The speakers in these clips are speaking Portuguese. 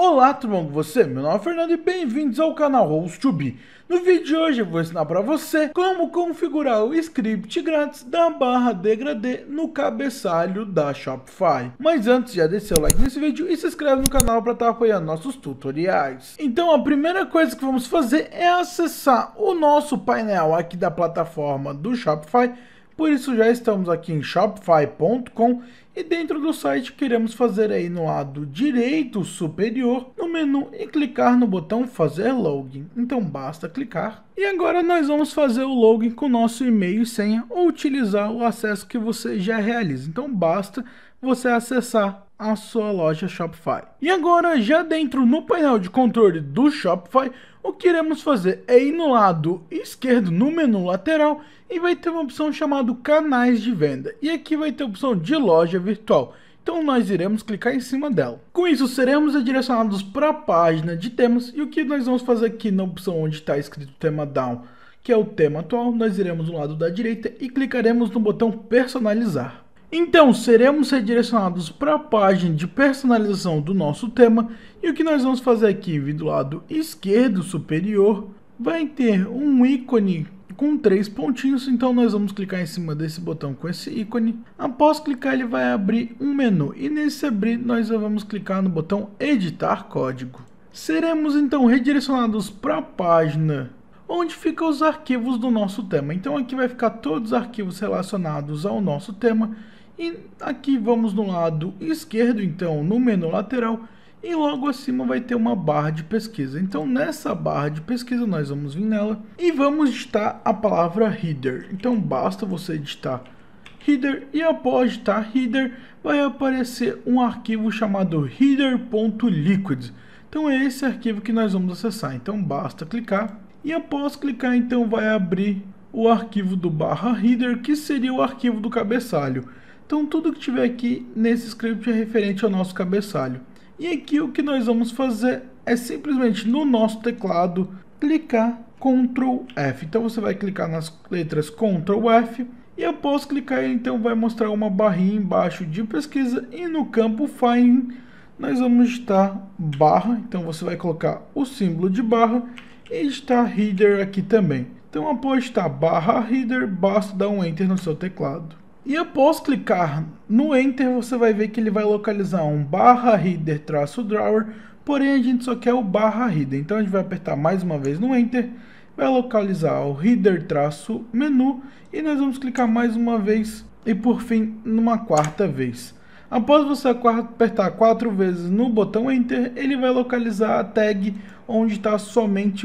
Olá, tudo bom com você? Meu nome é Fernando e bem-vindos ao canal Host2B. No vídeo de hoje eu vou ensinar para você como configurar o script grátis da barra degradê no cabeçalho da Shopify. Mas antes, já deixa o like nesse vídeo e se inscreve no canal para estar apoiando nossos tutoriais. Então a primeira coisa que vamos fazer é acessar o nosso painel aqui da plataforma do Shopify. Por isso já estamos aqui em shopify.com e dentro do site queremos fazer aí no lado direito superior no menu e clicar no botão fazer login. Então basta clicar. E agora nós vamos fazer o login com o nosso e-mail e senha ou utilizar o acesso que você já realiza. Então basta você acessar a sua loja Shopify. E agora, já dentro no painel de controle do Shopify, o que iremos fazer é ir no lado esquerdo no menu lateral e vai ter uma opção chamada canais de venda. E aqui vai ter a opção de loja virtual. Então nós iremos clicar em cima dela. Com isso seremos redirecionados para a página de temas. E o que nós vamos fazer aqui na opção onde está escrito tema down, que é o tema atual, nós iremos no lado da direita e clicaremos no botão personalizar. Então, seremos redirecionados para a página de personalização do nosso tema. E o que nós vamos fazer aqui, vindo do lado esquerdo superior, vai ter um ícone com 3 pontinhos. Então, nós vamos clicar em cima desse botão com esse ícone. Após clicar, ele vai abrir um menu. E nesse abrir, nós vamos clicar no botão editar código. Seremos, então, redirecionados para a página onde ficam os arquivos do nosso tema. Então, aqui vai ficar todos os arquivos relacionados ao nosso tema. E aqui vamos no lado esquerdo, então, no menu lateral, e logo acima vai ter uma barra de pesquisa. Então, nessa barra de pesquisa, nós vamos vir nela e vamos digitar a palavra header. Então, basta você digitar header e após digitar header, vai aparecer um arquivo chamado header.liquid. Então, é esse arquivo que nós vamos acessar. Então, basta clicar e após clicar, então, vai abrir o arquivo do /header, que seria o arquivo do cabeçalho. Então, tudo que tiver aqui nesse script é referente ao nosso cabeçalho. E aqui o que nós vamos fazer é simplesmente no nosso teclado clicar Ctrl F. Então, você vai clicar nas letras Ctrl F e após clicar, então vai mostrar uma barrinha embaixo de pesquisa e no campo Find nós vamos digitar barra. Então, você vai colocar o símbolo de barra e digitar header aqui também. Então, após digitar /header, basta dar um Enter no seu teclado. E após clicar no Enter, você vai ver que ele vai localizar um /header-drawer, porém a gente só quer o /header. Então a gente vai apertar mais uma vez no Enter, vai localizar o header-menu e nós vamos clicar mais uma vez e por fim numa quarta vez. Após você apertar 4 vezes no botão Enter, ele vai localizar a tag onde está somente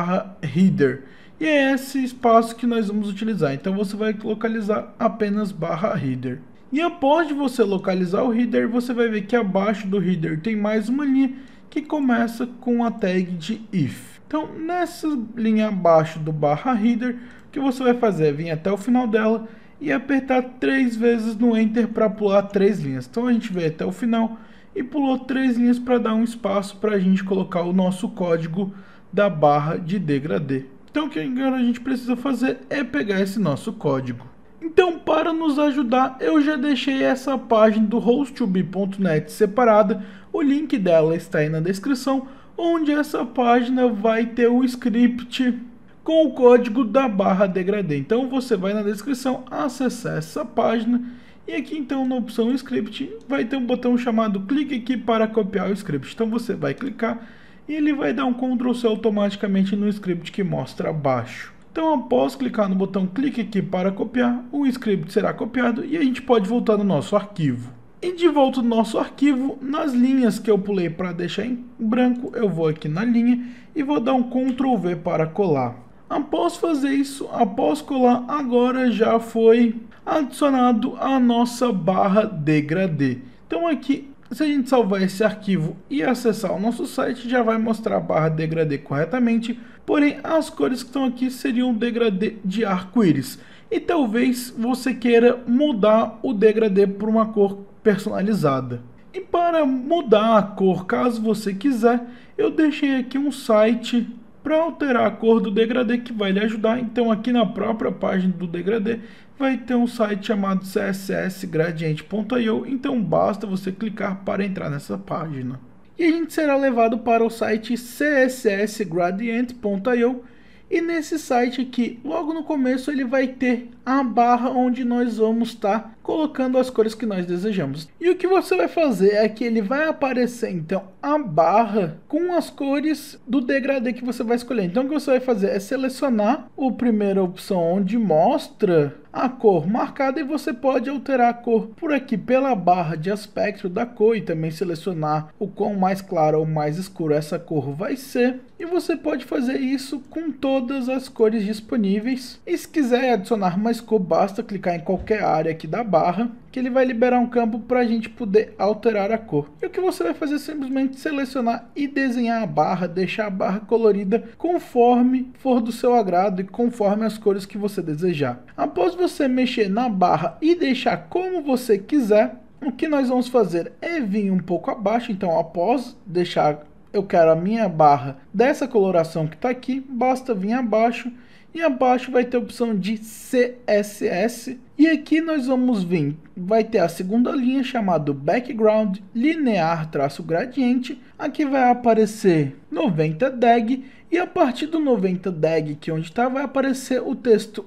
/header. E é esse espaço que nós vamos utilizar. Então você vai localizar apenas /header. E após de você localizar o header, você vai ver que abaixo do header tem mais uma linha que começa com a tag de if. Então nessa linha abaixo do /header, o que você vai fazer é vir até o final dela e apertar 3 vezes no Enter para pular 3 linhas. Então a gente veio até o final e pulou 3 linhas para dar um espaço para a gente colocar o nosso código da barra de degradê. Então o que agora a gente precisa fazer é pegar esse nosso código. Então, para nos ajudar, eu já deixei essa página do host2b.net separada. O link dela está aí na descrição, onde essa página vai ter o script com o código da barra degradê. Então você vai na descrição, acessar essa página e aqui então na opção script vai ter um botão chamado clique aqui para copiar o script. Então você vai clicar e ele vai dar um Ctrl C automaticamente no script que mostra abaixo. Então, após clicar no botão clique aqui para copiar, o script será copiado e a gente pode voltar no nosso arquivo. E de volta no nosso arquivo, nas linhas que eu pulei para deixar em branco, eu vou aqui na linha e vou dar um Ctrl V para colar. Após fazer isso, após colar, agora já foi adicionado a nossa barra degradê. Então aqui, se a gente salvar esse arquivo e acessar o nosso site, já vai mostrar a barra degradê corretamente, porém as cores que estão aqui seriam degradê de arco-íris. E talvez você queira mudar o degradê por uma cor personalizada. E para mudar a cor, caso você quiser, eu deixei aqui um site para alterar a cor do degradê que vai lhe ajudar. Então aqui na própria página do degradê vai ter um site chamado cssgradient.io, então basta você clicar para entrar nessa página. e a gente será levado para o site cssgradient.io. E nesse site aqui, logo no começo, ele vai ter a barra onde nós vamos estar colocando as cores que nós desejamos. E o que você vai fazer é que ele vai aparecer, então, a barra com as cores do degradê que você vai escolher. Então, o que você vai fazer é selecionar a primeira opção onde mostra a cor marcada e você pode alterar a cor por aqui pela barra de aspecto da cor e também selecionar o quão mais claro ou mais escuro essa cor vai ser. E você pode fazer isso com todas as cores disponíveis. E se quiser adicionar mais cor, basta clicar em qualquer área aqui da barra, que ele vai liberar um campo para a gente poder alterar a cor. E o que você vai fazer é simplesmente selecionar e desenhar a barra, deixar a barra colorida conforme for do seu agrado e conforme as cores que você desejar. Após você mexer na barra e deixar como você quiser, o que nós vamos fazer é vir um pouco abaixo. Então, após deixar, eu quero a minha barra dessa coloração que está aqui, basta vir abaixo. E abaixo vai ter a opção de CSS. E aqui nós vamos vir, vai ter a segunda linha chamada Background Linear Gradiente. Aqui vai aparecer 90 DAG. E a partir do 90 DAG, que onde está, vai aparecer o texto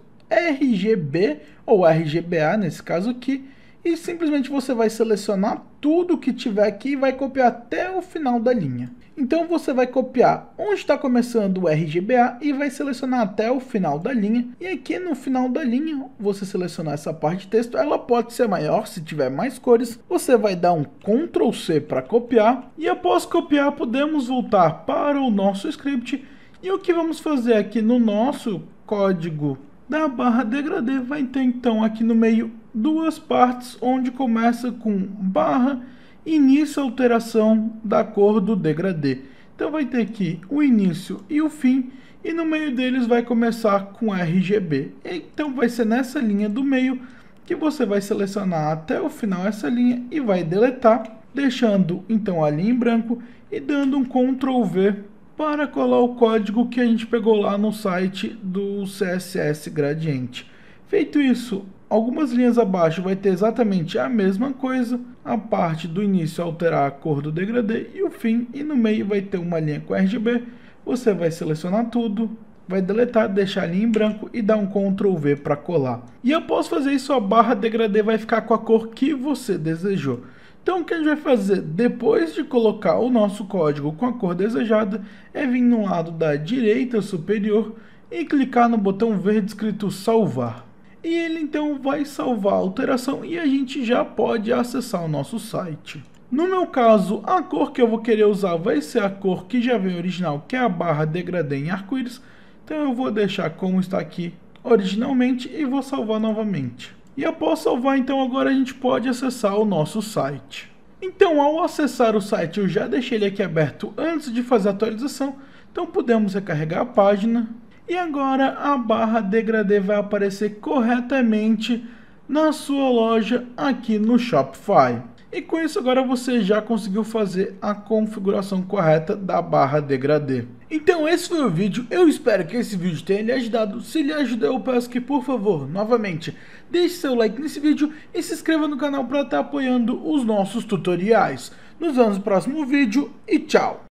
RGB ou RGBA nesse caso aqui. E simplesmente você vai selecionar tudo que tiver aqui e vai copiar até o final da linha. Então você vai copiar onde está começando o RGBA e vai selecionar até o final da linha. E aqui no final da linha, você selecionar essa parte de texto, ela pode ser maior se tiver mais cores. Você vai dar um Ctrl C para copiar. E após copiar, podemos voltar para o nosso script. E o que vamos fazer aqui no nosso código da barra degradê, vai ter então aqui no meio duas partes, onde começa com barra início alteração da cor do degradê. Então vai ter aqui o início e o fim, e no meio deles vai começar com RGB. Então vai ser nessa linha do meio que você vai selecionar até o final essa linha e vai deletar, deixando então a linha em branco e dando um Ctrl V para colar o código que a gente pegou lá no site do CSS Gradiente. Feito isso, algumas linhas abaixo vai ter exatamente a mesma coisa, a parte do início alterar a cor do degradê e o fim, e no meio vai ter uma linha com RGB. Você vai selecionar tudo, vai deletar, deixar a linha em branco e dar um Ctrl V para colar. E após fazer isso, a barra degradê vai ficar com a cor que você desejou. Então o que a gente vai fazer depois de colocar o nosso código com a cor desejada é vir no lado da direita superior e clicar no botão verde escrito salvar. E ele então vai salvar a alteração e a gente já pode acessar o nosso site. No meu caso, a cor que eu vou querer usar vai ser a cor que já vem original, que é a barra degradê em arco-íris. Então eu vou deixar como está aqui originalmente e vou salvar novamente. E após salvar, então agora a gente pode acessar o nosso site. Então ao acessar o site, eu já deixei ele aqui aberto antes de fazer a atualização. Então podemos recarregar a página. E agora a barra degradê vai aparecer corretamente na sua loja aqui no Shopify. E com isso agora você já conseguiu fazer a configuração correta da barra degradê. Então esse foi o vídeo, eu espero que esse vídeo tenha lhe ajudado. Se lhe ajudou, eu peço que, por favor, novamente, deixe seu like nesse vídeo e se inscreva no canal para estar apoiando os nossos tutoriais. Nos vemos no próximo vídeo e tchau!